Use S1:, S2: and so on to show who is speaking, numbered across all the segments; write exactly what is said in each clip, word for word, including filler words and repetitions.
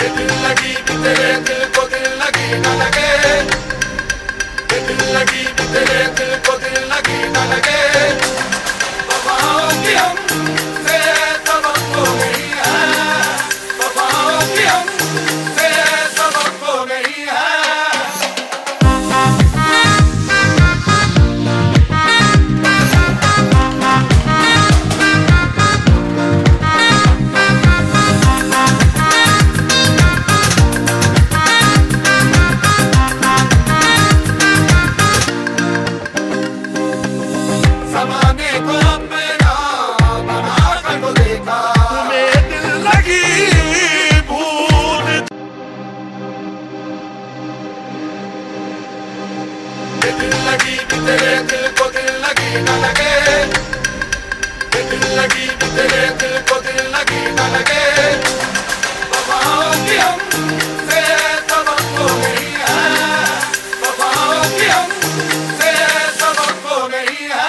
S1: दिल लगी कि तेरे दिल को दिल लगी न लगे, दिल लगी कि तेरे दिल को दिल लगी न लगे। वफाओं की हमसे सबक हो गई है, वफाओं की हमसे सबक हो गई है। ज़माने को अपना बना कर को देखा, तुम्हें दिल लगी भूल, दिल लगी कि तेरे दिल को दिल लगी न लगे, दिल लगी कि तेरे दिल को दिल लगी न लगे। वफाओं की हमसे सबक हो गई है, वफाओं की हमसे सबक हो गई है।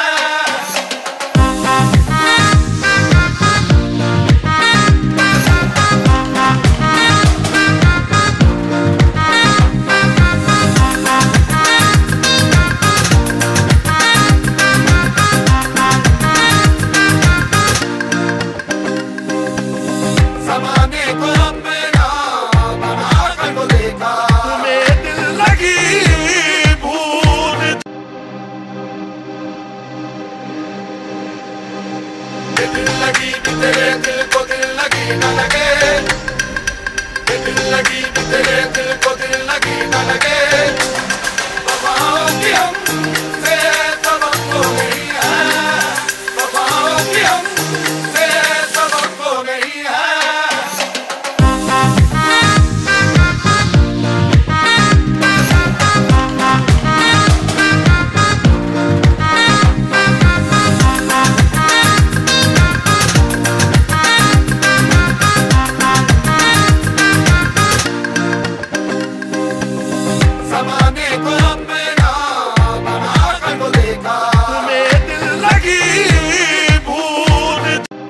S1: ज़माने को अपना बना कर को देखा, तुम्हें दिल लगी भूल, दिल लगी कि तेरे दिल को दिल लगी न लगे, दिल लगी कि तेरे दिल को दिल लगी न लगे। वफाओं की हमसे सबक हो गई है, वफाओं की हमसे सबक हो गई है। ज़माने को अपना बना कर को देखा, तुम्हें दिल लगी भूल,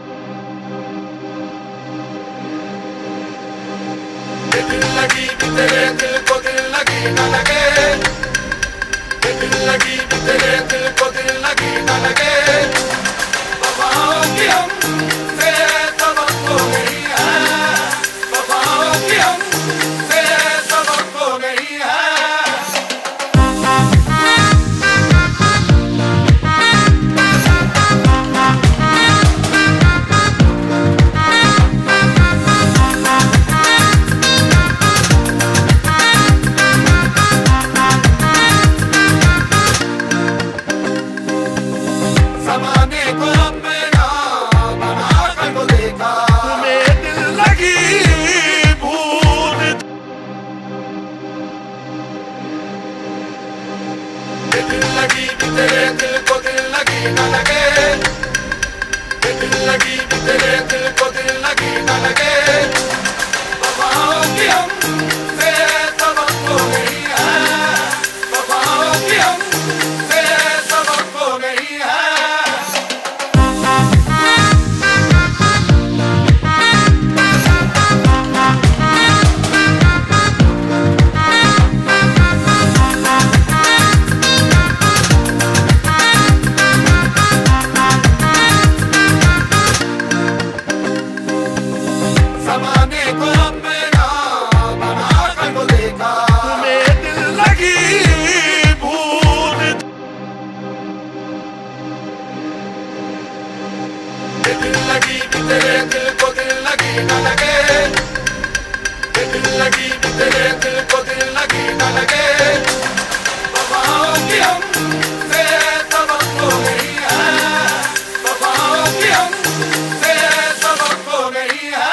S1: दिल लगी कि तेरे दिल को दिल लगी न लगे, दिल लगी कि तेरे दिल को दिल लगी न लगे। वफाओं की हमसे सबक हो गई है, वफाओं की हमसे सबक हो गई है। ज़माने को अपना बना कर को देखा, तुम्हें दिल लगी भूल, दिल लगी कि तेरे दिल को दिल लगी न लगे, दिल लगी कि तेरे दिल को दिल लगी न लगे। वफाओं की हमसे सबक हो गई है, वफाओं की हमसे सबक हो गई है। ज़माने को अपना बना कर को देखा, तुम्हें दिल लगी भूल, दिल लगी कि तेरे दिल को दिल लगी न लगे, दिल लगी कि तेरे दिल को दिल लगी न लगे। वफाओं की हमसे सबक हो गई है, वफाओं की हमसे सबक हो गई है।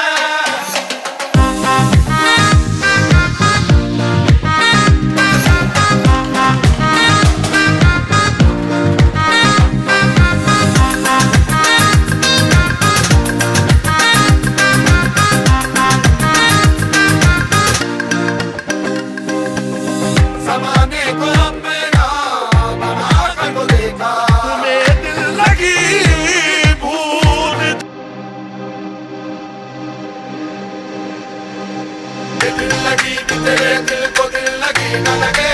S1: ज़माने को अपना बना कर को लगी न लगे